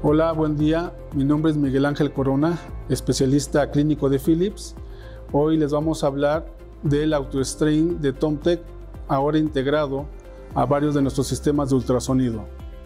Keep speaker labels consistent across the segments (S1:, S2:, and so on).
S1: Hola, buen día. Mi nombre es Miguel Ángel Corona, especialista clínico de Philips. Hoy les vamos a hablar del AutoStrain de TomTec, ahora integrado a varios de nuestros sistemas de ultrasonido.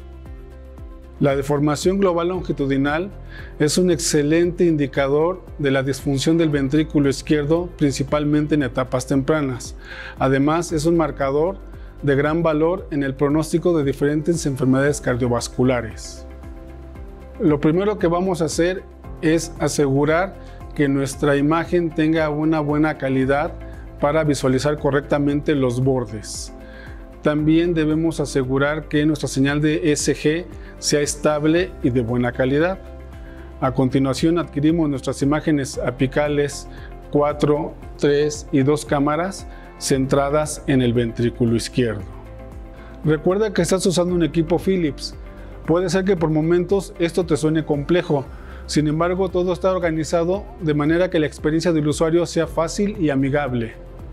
S1: La deformación global longitudinal es un excelente indicador de la disfunción del ventrículo izquierdo, principalmente en etapas tempranas. Además, es un marcador de gran valor en el pronóstico de diferentes enfermedades cardiovasculares. Lo primero que vamos a hacer es asegurar que nuestra imagen tenga una buena calidad para visualizar correctamente los bordes. También debemos asegurar que nuestra señal de ECG sea estable y de buena calidad. A continuación adquirimos nuestras imágenes apicales 4, 3 y 2 cámaras centradas en el ventrículo izquierdo. Recuerda que estás usando un equipo Philips. Puede ser que por momentos esto te suene complejo, sin embargo todo está organizado de manera que la experiencia del usuario sea fácil y amigable.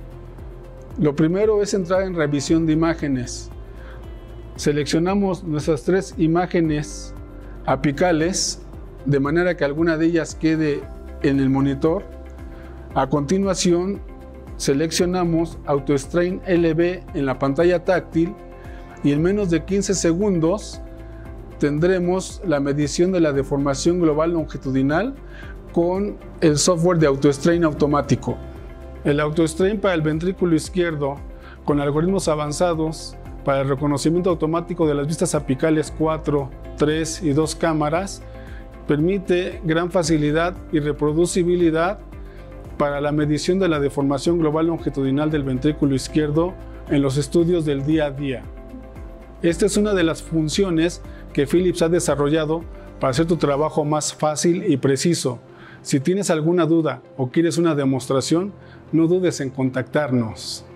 S1: Lo primero es entrar en revisión de imágenes. Seleccionamos nuestras 3 imágenes apicales de manera que alguna de ellas quede en el monitor. A continuación seleccionamos AutoStrain LB en la pantalla táctil y en menos de 15 segundos tendremos la medición de la deformación global longitudinal con el software de AutoStrain automático. El AutoStrain para el ventrículo izquierdo, con algoritmos avanzados para el reconocimiento automático de las vistas apicales 4, 3 y 2 cámaras, permite gran facilidad y reproducibilidad para la medición de la deformación global longitudinal del ventrículo izquierdo en los estudios del día a día. Esta es una de las funciones que Philips ha desarrollado para hacer tu trabajo más fácil y preciso. Si tienes alguna duda o quieres una demostración, no dudes en contactarnos.